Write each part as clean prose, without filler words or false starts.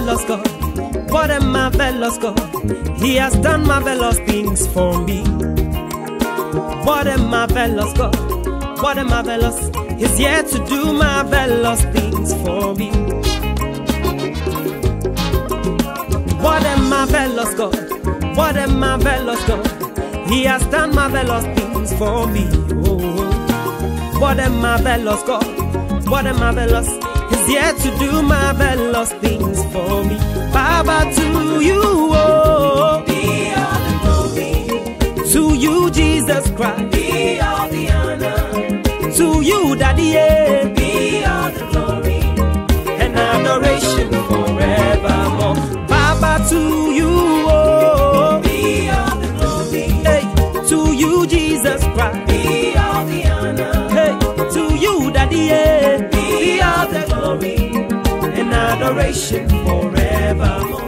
marvelous God. What a marvelous God. He has done marvelous things for me. What a marvelous God. What a marvelous. He's yet to do marvelous things for me. What a marvelous God. What a marvelous God. He has done marvelous things for me. Oh, what a marvelous God. What a marvelous. He's yet to do marvelous things for me. Baba, to you, oh, be all the glory. to you, Jesus Christ. Be all the honor. To you, Daddy, yeah. Be all the glory. And adoration forevermore. Baba, to you, oh, Be all the glory. hey, to you, Jesus Christ. Be all the honor. Hey, to you, Daddy, yeah. Be all the glory. And adoration forevermore.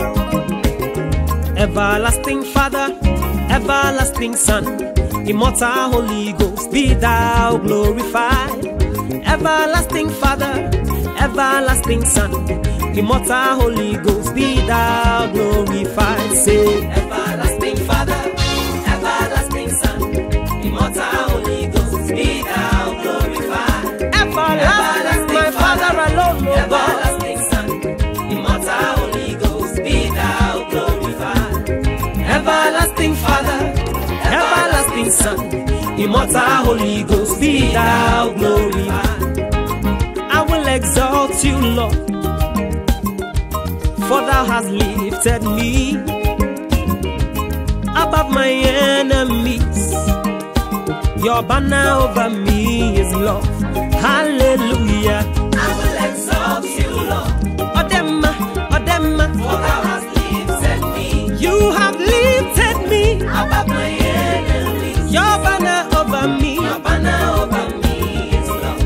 Everlasting Father, everlasting Son, immortal Holy Ghost, be thou glorified. Everlasting Father, everlasting Son, immortal Holy Ghost, be thou glorified. Say, Everlasting Father, everlasting Son, immortal Holy Ghost, be thou glorified. everlasting, my Father alone, oh God. Everlasting Son, immortal Holy Ghost, be thou glorified. Everlasting Father, everlasting Son, immortal Holy Ghost, be thou glorified. I will exalt you, Lord, for thou hast lifted me above my enemies. Your banner over me is love. Hallelujah. I will exalt you, Lord, Odema, Odema, for thou hast lifted me you have lifted me. above my enemies. Your banner over me. Your banner over me is love.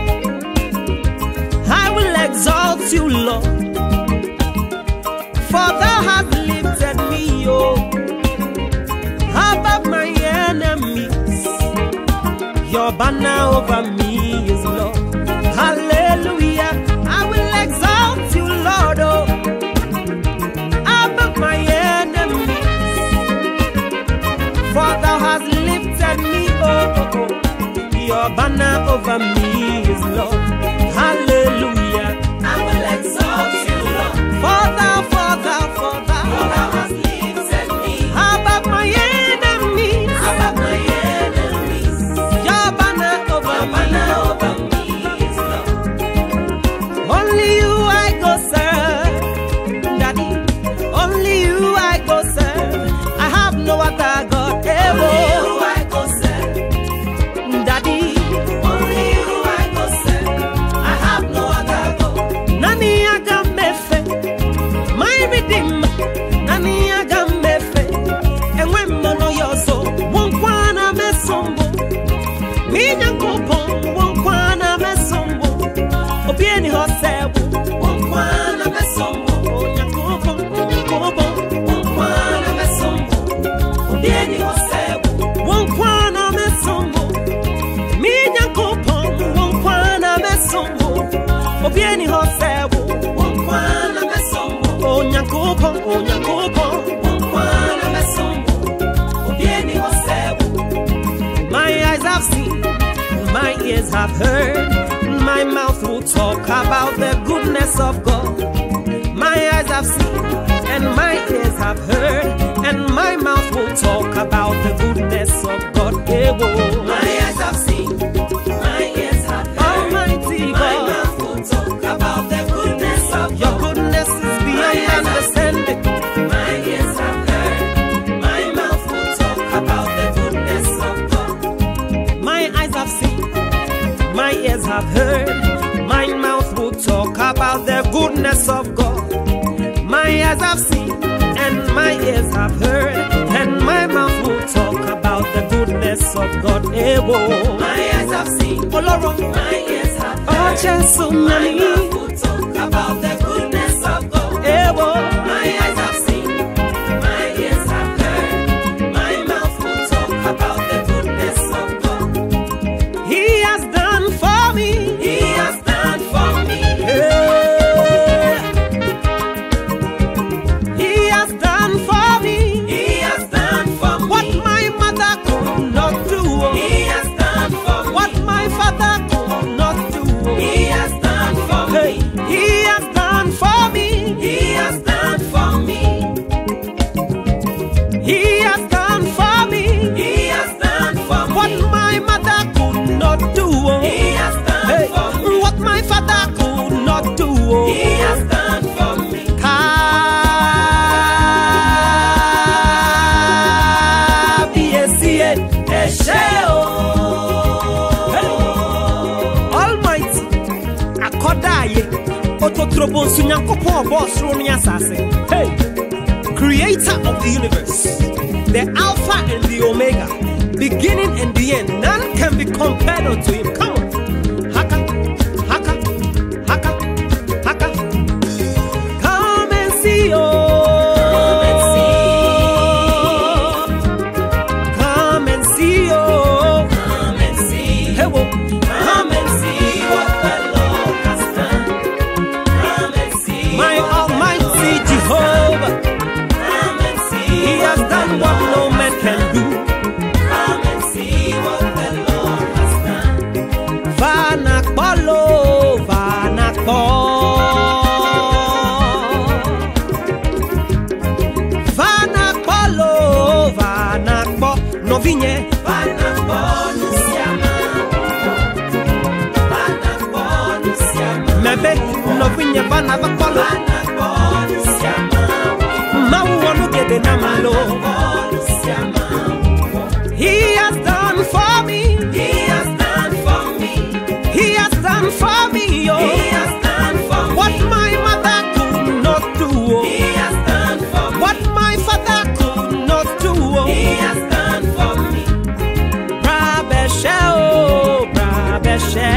I will exalt you, Lord, for thou hast lifted me, oh, above my enemies. Your banner over me is love. Hallelujah. I will exalt you, Lord, oh, above my enemies. For thou hast lifted me, oh, oh, oh. Your banner over me is love. Hallelujah. I will exalt you, Lord, For thou, for thou, for for thou, thou hast lifted me above my enemies. above my enemies. Your banner over Your me. banner over me is love. Only you I go serve, Daddy. Only you I go serve. I have no other God Only ever, you I go serve. Daddy. Only you I go serve. I have no other God. Nani agamefe, my redeemer. Nani agamefe, and when mono yoso, one kwana mesombo. Minya kopon, one kwana mesombo. Obieni hosebo, Onkwana mesombo, onya kopon, kopon. onkwana mesombo. Obieni hosebo, One kwana mesombo, minya kopon, one kwana mesombo. Obieni hosebo, onkwana mesombo, onya kopon, onya kopon. onkwana mesombo. Obieni hosebo. My eyes have seen, my ears have heard, my mouth will talk about the goodness of God. My eyes have seen, and my ears have heard, and my mouth will talk about the goodness of God. Hey, whoa. My eyes have seen, my ears have heard. Almighty My God, mouth will talk about the goodness of your God. goodness is beyond understanding. My ears have heard. My mouth will talk about the goodness of God. My eyes have seen, my ears have heard, my mouth will talk about the goodness of God. My eyes have seen, and my ears have heard, and my mouth will talk about the goodness of God. Hey, whoa. My eyes have seen. Olorun, My ears have oh, heard. Jesus, My mouth will talk about the goodness of God. hey, whoa. My eyes have seen. My ears have heard. My mouth will talk about the goodness of God. He has done for me. He has done for me. Hey. kotrobon sunyankopon boss ronia sase. Hey, creator of the universe, the Alpha and the Omega, beginning and the end. None can be compared unto him. Come on. Haka, haka, haka, haka. Come and see, oh. Come and see, oh. Come and see. Hey, whoa. Come and see what the Lord has done. Come and see My what Almighty Jehovah, Come and see He has done what no man can do. Come and see what the Lord has done. Vanakpolo, vanakpo. Vanakpolo, vanakpo. Novinye, mebe, novinye vanakpolo. Mau wanu gede namalo. He has done for me. He has done for me. He has done for me, oh. He has done for me. What my mother could not do, oh. He has done for me. What my father could not do, oh. He has done for me. Brabeshe, oh, brabeshe.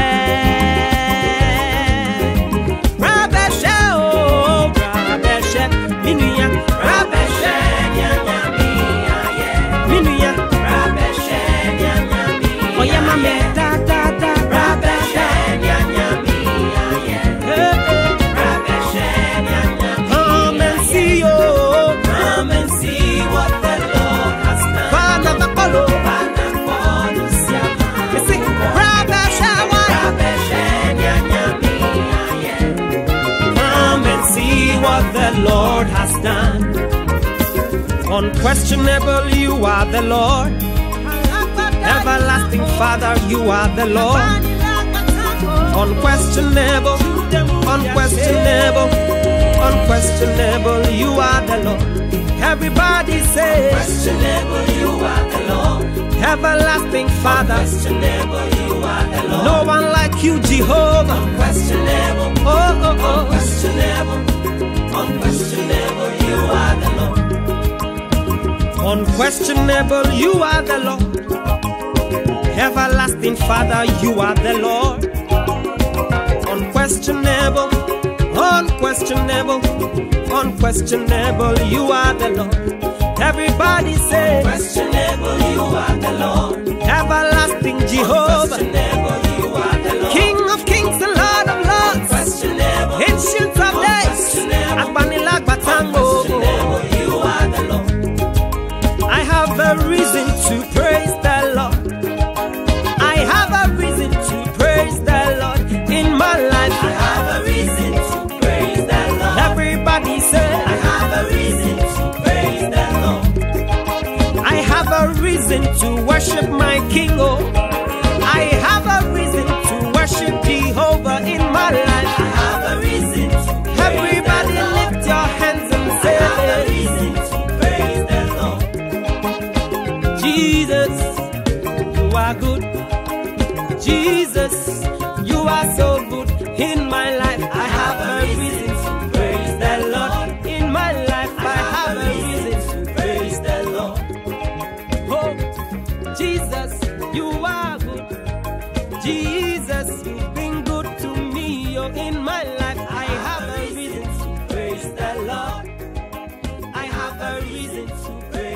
Brabeshe, oh, brabeshe. Minuya, Rabeshe, nyanyami, aye. minuya. Rabeshe, nyanyami, Oh, yeah, mame, da, da, da, Rabeshe, brabeshe. nyanyami, aye. Hey, hey. Rabeshe, nyanyami, Come and see, oh. Come and see what the Lord has done. Vanakpolo. Vanakonusiama. You see, brabeshe, why? Rabeshe, nyanyami, aye. Come and see what the Lord has done. Unquestionable, you are the Lord. Everlasting Father, you are the Lord. Unquestionable, unquestionable, unquestionable, you are the Lord. Everybody say, Questionable, you are the Lord. Everlasting Father, Questionable, you are the Lord. no one like you, Jehovah. Questionable, Oh, oh, oh. unquestionable, unquestionable, you are the Lord. Unquestionable, you are the Lord. Everlasting Father, you are the Lord. Unquestionable, unquestionable, unquestionable, you are the Lord. Everybody say, Questionable, you are the Lord. Everlasting Jehovah, Questionable, you are the Lord. King of kings and Lord of lords, Questionable, Ancient of days, Akbanilag Batango. questionable, you are the Lord. I have a reason to praise the Lord. I have a reason to praise the Lord in my life. I have a reason to praise the Lord. Everybody say, I have a reason to praise the Lord. I have a reason to worship my King. Oh, I have a reason to worship Jehovah in my life. I have a reason to praise Everybody the Lord. lift your hands and I have a say, reason to praise the Lord. Jesus, you are good. Jesus, you are so good in my life. I have a reason to praise the Lord. In my life, I have a reason to praise the Lord. Oh, Jesus, you are good. Jesus, you've been good to me. Oh, in my life, I have a reason to praise the Lord. I have a reason to praise